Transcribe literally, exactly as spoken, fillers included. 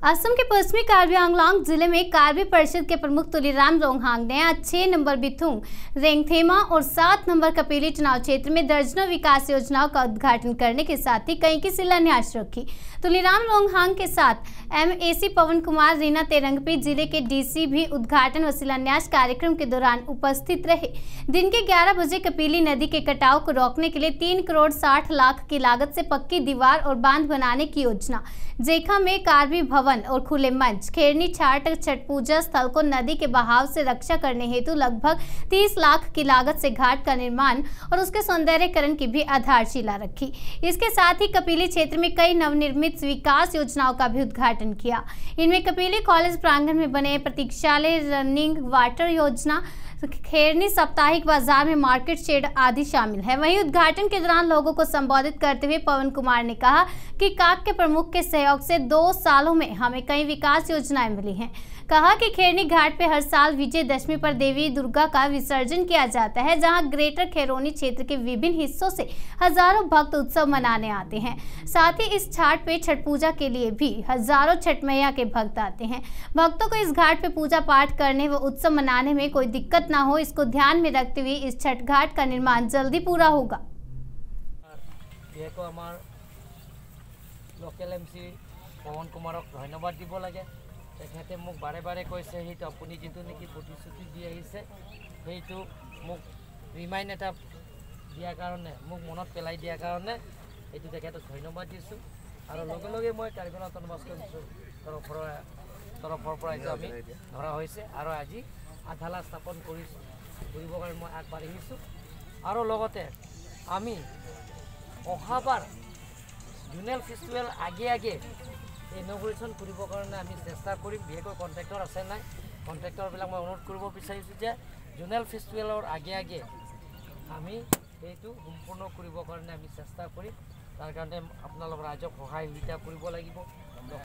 असम के पश्चिमी कार्बी आंगलॉन्ग जिले में कार्बी परिषद के प्रमुख तुलीराम रोंगहांग ने आज छह नंबर बिथुंग, रेंगथेमा और सात नंबर कपेली चुनाव क्षेत्र में दर्जनों विकास योजनाओं का उद्घाटन करने के साथ ही कई की शिलान्यास रखी। तुलीराम रोंगहांग के साथ एमएसी पवन कुमार, रीना तेरंगपी, जिले के डीसी भी उद्घाटन व शिलान्यास कार्यक्रम के दौरान उपस्थित रहे। दिन के ग्यारह बजे कपेली नदी के कटाव को रोकने के लिए तीन करोड़ साठ लाख की लागत से पक्की दीवार और बांध बनाने की योजना, जेखा में कार्बी भवन और खुले मंच, खेरनी छाट छठ पूजा स्थल को नदी के बहाव से रक्षा करने हेतु लगभग तीस लाख की लागत से घाट का निर्माण और उसके सौंदर्यीकरण की भी आधारशिला रखी। इसके साथ ही कपेली क्षेत्र में कई नवनिर्मित विकास योजनाओं का भी उद्घाटन किया। इनमें कपेली कॉलेज प्रांगण में बने प्रतीक्षालय, रनिंग वाटर योजना, खेरनी साप्ताहिक बाजार में मार्केट शेड आदि शामिल है। वहीं उद्घाटन के दौरान लोगों को संबोधित करते हुए पवन कुमार ने कहा कि काक के प्रमुख के सहयोग से दो सालों में हमें कई विकास योजनाएं मिली हैं। कहा कि खेरनी घाट पे हर साल विजयदशमी पर देवी दुर्गा का विसर्जन किया जाता है, जहां ग्रेटर खैरोनी क्षेत्र के विभिन्न हिस्सों से हजारों भक्त उत्सव मनाने आते हैं। साथ ही इस घाट पे छठ पूजा के लिए भी हजारों छठ मैया के भक्त आते हैं। भक्तों को इस घाट पे पूजा पाठ करने व उत्सव मनाने में कोई दिक्कत ना हो, इसको ध्यान में रखते हुए इस छठ घाट का निर्माण जल्दी पूरा होगा। लोकल एमसी पवन कुमारक धन्यवाद দিব লাগে। তেখেতে মোক বাৰে বাৰে কৈছে সেইটো আপুনি যিটো নেকি প্ৰতিশ্ৰুতি দি আহিছে সেইটো মোক ৰিমাইণ্ড এটা দিয়াৰ কাৰণে, মোক মনত পেলাই দিয়াৰ কাৰণে এইটো তেখেতক ধন্যবাদ দিছোঁ। আৰু লগে লগে মই কাৰ্বি অট'নমাছ তৰফৰ তৰফৰ পৰা এইটো আমি ধৰা হৈছে আৰু আজি আধালা স্থাপন কৰিছোঁ কৰিবৰ কাৰণে মই আগবাঢ়ি আহিছোঁ। আৰু লগতে আমি অহাবাৰ জুনেল ফেষ্টিভেল আগে আগে ইনগ্ৰেশ্যন কৰিবৰ কাৰণে আমি চেষ্টা কৰিম। বিশেষকৈ কণ্ট্ৰেক্টৰ আছে নাই, কণ্ট্ৰেক্টৰবিলাক মই অনুৰোধ কৰিব বিচাৰিছোঁ যে জুনেল ফেষ্টিভেলৰ আগে আগে আমি এইটো সম্পূৰ্ণ কৰিবৰ কাৰণে আমি চেষ্টা কৰিম। তাৰ কাৰণে আপোনালোকৰ ৰাইজক সহায় সুবিধা কৰিব লাগিব।